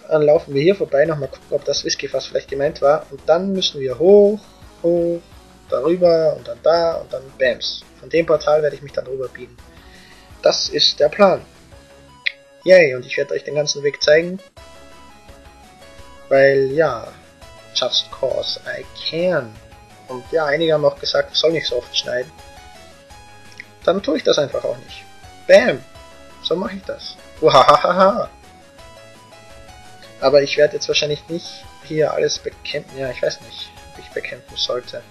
Dann laufen wir hier vorbei, nochmal gucken, ob das Whiskyfass vielleicht gemeint war. Und dann müssen wir hoch, hoch, darüber und dann da und dann Bams. Von dem Portal werde ich mich dann rüber biegen. Das ist der Plan. Yay, und ich werde euch den ganzen Weg zeigen. Weil, ja, just cause I can. Und ja, einige haben auch gesagt, ich soll nicht so oft schneiden. Dann tue ich das einfach auch nicht. Bam! So mache ich das. Uhahaha. Aber ich werde jetzt wahrscheinlich nicht hier alles bekämpfen. Ja, ich weiß nicht, ob ich bekämpfen sollte.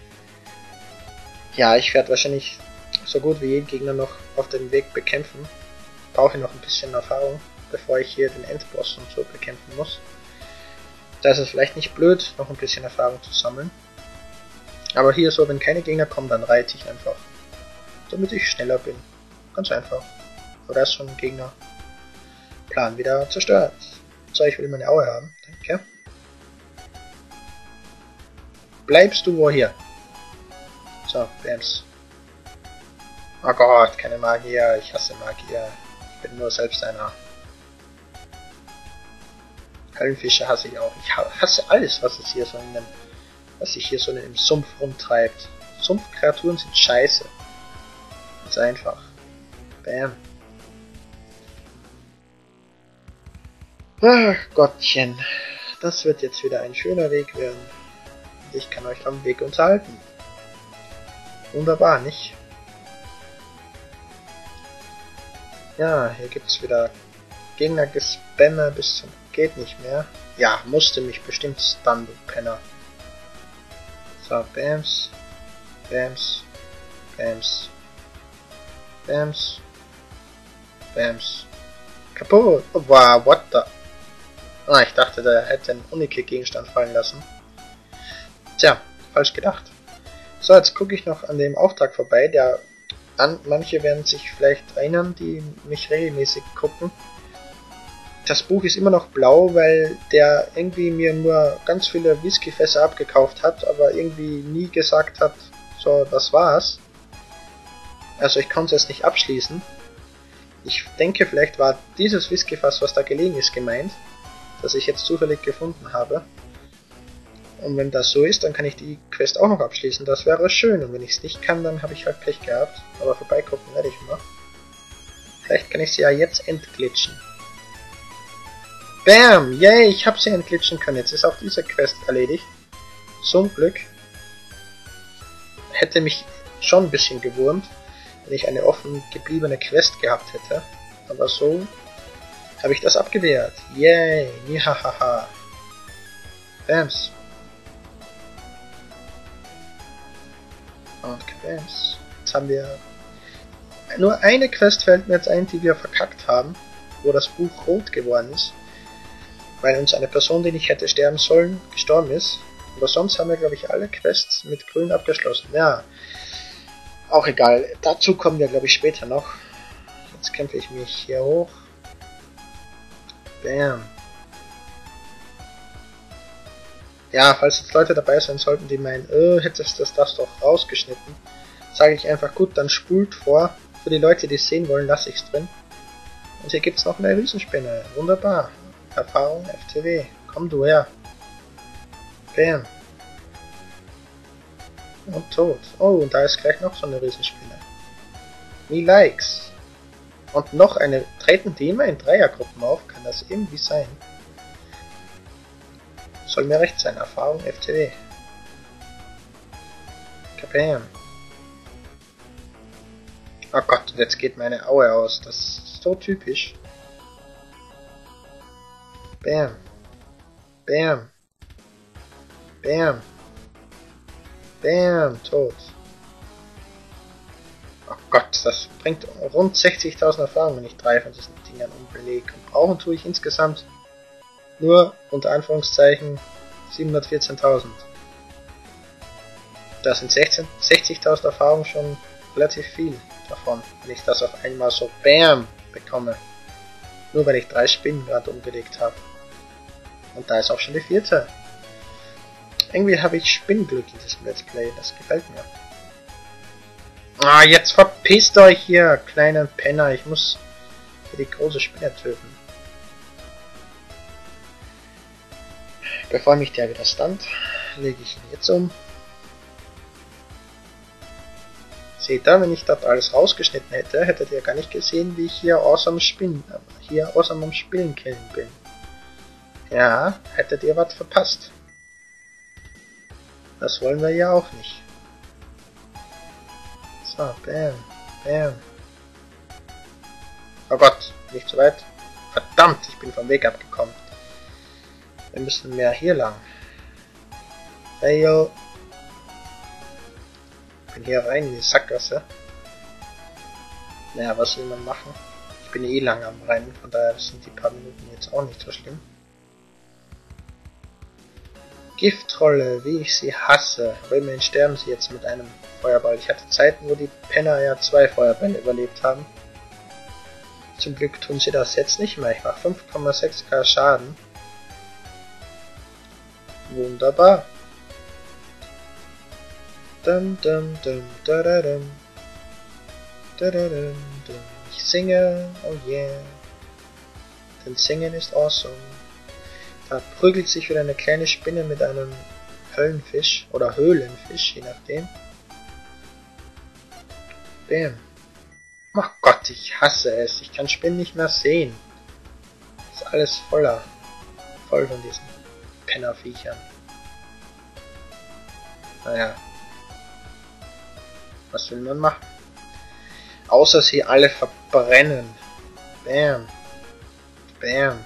Ja, ich werde wahrscheinlich so gut wie jeden Gegner noch auf dem Weg bekämpfen. Brauche noch ein bisschen Erfahrung, bevor ich hier den Endboss und so bekämpfen muss. Da ist es vielleicht nicht blöd, noch ein bisschen Erfahrung zu sammeln. Aber hier so, wenn keine Gegner kommen, dann reite ich einfach. Damit ich schneller bin. Ganz einfach. Oder ist schon ein Gegner. Plan wieder zerstört. So, ich will meine Aue haben. Danke. Bleibst du wo hier? So, Bams. Oh Gott, keine Magier. Ich hasse Magier. Ich bin nur selbst einer. Höllenfische hasse ich auch. Ich hasse alles, was es hier so was sich hier so in dem Sumpf rumtreibt. Sumpfkreaturen sind scheiße. Ganz einfach. Bam. Ach Gottchen. Das wird jetzt wieder ein schöner Weg werden. Und ich kann euch am Weg unterhalten. Wunderbar, nicht? Ja, hier gibt's wieder Gegner-Gespammer bis zum geht nicht mehr. Ja, musste mich bestimmt stunnen, du Penner. So, Bams. Bams. Bams. Bams. Bams. Kaputt. Oh, wow, what the... Ah, ich dachte, der hätte einen Unikit-Gegenstand fallen lassen. Tja, falsch gedacht. So, jetzt gucke ich noch an dem Auftrag vorbei, der manche werden sich vielleicht erinnern, die mich regelmäßig gucken. Das Buch ist immer noch blau, weil der irgendwie mir nur ganz viele Whiskyfässer abgekauft hat, aber irgendwie nie gesagt hat, so, das war's. Also ich konnte es nicht abschließen. Ich denke, vielleicht war dieses Whiskyfass, was da gelegen ist, gemeint, das ich jetzt zufällig gefunden habe. Und wenn das so ist, dann kann ich die Quest auch noch abschließen. Das wäre schön. Und wenn ich es nicht kann, dann habe ich halt Pech gehabt. Aber vorbeigucken werde ich mal. Vielleicht kann ich sie ja jetzt entglitschen. Bam! Yay, ich habe sie entglitschen können. Jetzt ist auch diese Quest erledigt. Zum Glück. Hätte mich schon ein bisschen gewurmt, wenn ich eine offen gebliebene Quest gehabt hätte. Aber so habe ich das abgewehrt. Yay! Nihahaha. Bams. Und Bams. Jetzt haben wir... Nur eine Quest fällt mir jetzt ein, die wir verkackt haben, wo das Buch rot geworden ist. Weil uns eine Person, die nicht hätte sterben sollen, gestorben ist. Aber sonst haben wir, glaube ich, alle Quests mit grün abgeschlossen. Ja, auch egal. Dazu kommen wir, glaube ich, später noch. Jetzt kämpfe ich mich hier hoch. Bam. Ja, falls jetzt Leute dabei sein sollten, die meinen, hättest du das doch rausgeschnitten, sage ich einfach, gut, dann spult vor. Für die Leute, die es sehen wollen, lasse ich es drin. Und hier gibt es noch eine Riesenspinne. Wunderbar. Erfahrung FTW. Komm du her. Bam. Und tot. Oh, und da ist gleich noch so eine Riesenspinne. Me likes. Und noch eine. Treten die immer in Dreiergruppen auf? Kann das irgendwie sein? Soll mir recht sein. Erfahrung FTW. Kabam. Oh Gott, jetzt geht meine Aue aus. Das ist so typisch. Bam. Bam. Bam. Bam. Tot. Oh Gott, das bringt rund 60.000 Erfahrungen, wenn ich 3 von diesen Dingern umbelege. Und brauchen tue ich insgesamt nur, unter Anführungszeichen, 714.000. Da sind 60.000 Erfahrungen schon relativ viel davon, wenn ich das auf einmal so BAM bekomme. Nur weil ich 3 Spinnen gerade umgelegt habe. Und da ist auch schon die 4. Irgendwie habe ich Spinnenglück in diesem Let's Play, das gefällt mir. Ah, jetzt verpisst euch hier, kleinen Penner, ich muss hier die große Spinne töten. Bevor mich der wieder stunt, lege ich ihn jetzt um. Seht ihr, wenn ich das alles rausgeschnitten hätte, hättet ihr gar nicht gesehen, wie ich hier awesome am Spielen killen bin. Ja, hättet ihr was verpasst. Das wollen wir ja auch nicht. So, bam, bam. Oh Gott, nicht so weit. Verdammt, ich bin vom Weg abgekommen. Wir müssen mehr hier lang. Fail. Ich bin hier rein in die Sackgasse. Naja, was will man machen? Ich bin eh lang am Rennen, von daher sind die paar Minuten jetzt auch nicht so schlimm. Giftrolle, wie ich sie hasse. Aber immerhin sterben sie jetzt mit einem Feuerball. Ich hatte Zeiten, wo die Penner ja 2 Feuerbälle überlebt haben. Zum Glück tun sie das jetzt nicht mehr. Ich mache 5,6k Schaden. Wunderbar. Dum, dum, dum, da, da, dum. Da, da, dum, dum. Ich singe, oh yeah. Denn Singen ist awesome. Da prügelt sich wieder eine kleine Spinne mit einem Höllenfisch oder Höhlenfisch, je nachdem. Bam. Oh Gott, ich hasse es. Ich kann Spinnen nicht mehr sehen. Ist alles voll von diesen Pennerviechern. Naja. Was will man machen? Außer sie alle verbrennen. Bam. Bam.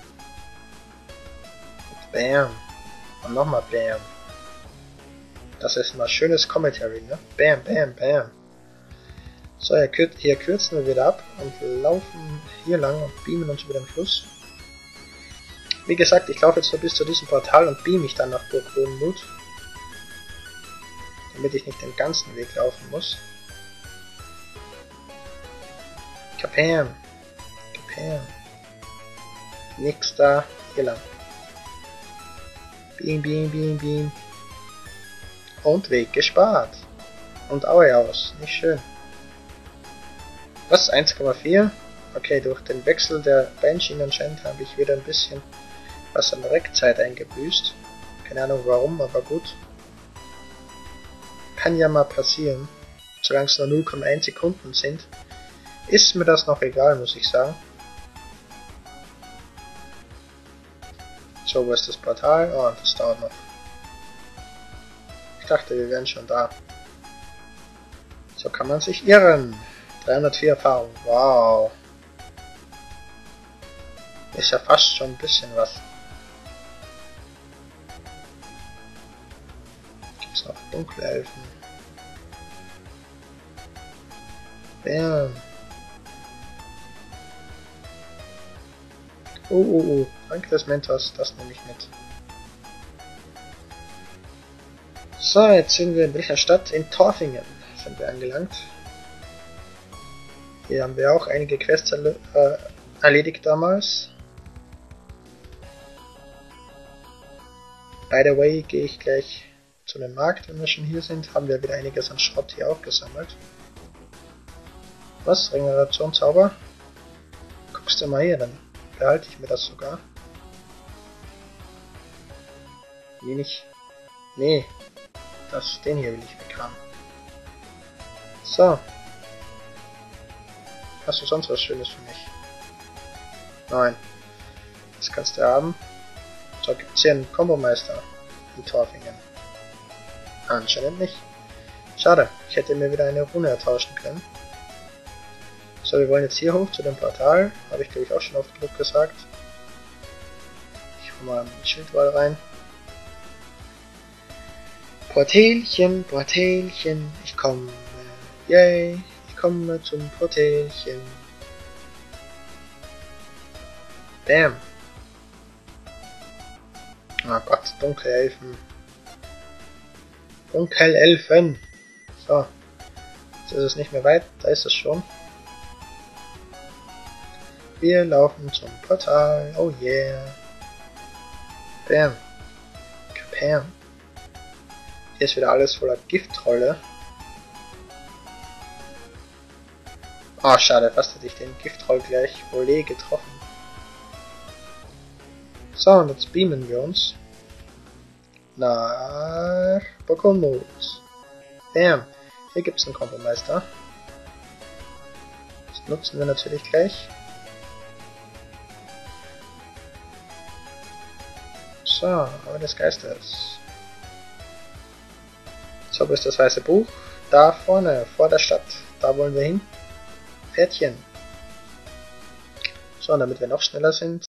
Bam. Und nochmal Bam. Das ist mal schönes Commentary, ne? Bam, bam, bam. So, hier kürzen wir wieder ab und laufen hier lang und beamen uns über den Fluss. Wie gesagt, ich laufe jetzt nur bis zu diesem Portal und beam mich dann nach Burg Hohenmut. Damit ich nicht den ganzen Weg laufen muss. Kapam. Kapam. Nix da. Hier lang. Beam, beam, beam, beam. Und Weg gespart. Und Aue aus. Nicht schön. Was? 1,4? Okay, durch den Wechsel der Beinschienen anscheinend habe ich wieder ein bisschen was an Reckzeit eingebüßt. Keine Ahnung warum, aber gut. Kann ja mal passieren. Solange es nur 0,1 Sekunden sind, ist mir das noch egal, muss ich sagen. So, wo ist das Portal? Oh, das dauert noch. Ich dachte, wir wären schon da. So kann man sich irren. 304 Erfahrung. Wow. Ist ja fast schon ein bisschen was. Gibt's noch dunkle Elfen? Bam. Oh. Danke des Mentors, das nehme ich mit. So, jetzt sind wir in welcher Stadt? In Torfingen sind wir angelangt. Hier haben wir auch einige Quests erledigt damals. By the way, gehe ich gleich zu dem Markt, wenn wir schon hier sind. Haben wir wieder einiges an Schrott hier auch gesammelt. Was? Regenerationszauber? Guckst du mal hier, dann behalte ich mir das sogar. Nee, den hier will ich weghaben. So. Hast du sonst was Schönes für mich? Nein. Das kannst du haben. So, gibt es hier einen Kombomeister in Torfingen? Anscheinend nicht. Schade, ich hätte mir wieder eine Rune ertauschen können. So, wir wollen jetzt hier hoch zu dem Portal. Habe ich glaube ich auch schon oft genug gesagt. Ich hole mal ein Schildwall rein. Portälchen, Portälchen, ich komme, yay, ich komme zum Portälchen. Bam. Oh Gott, Dunkelelfen. Dunkelelfen. So, jetzt ist es nicht mehr weit, da ist es schon. Wir laufen zum Portal, oh yeah. Bam. Kapam. Hier ist wieder alles voller Giftrolle. Oh, schade, fast hätte ich den Giftroll gleich Volley getroffen. So, und jetzt beamen wir uns. nach Bokomut. Bam. Hier gibt es einen Kompomeister. Das nutzen wir natürlich gleich. So, aber des Geistes. So, wo ist das weiße Buch? Da vorne, vor der Stadt. Da wollen wir hin. Pferdchen. So, und damit wir noch schneller sind,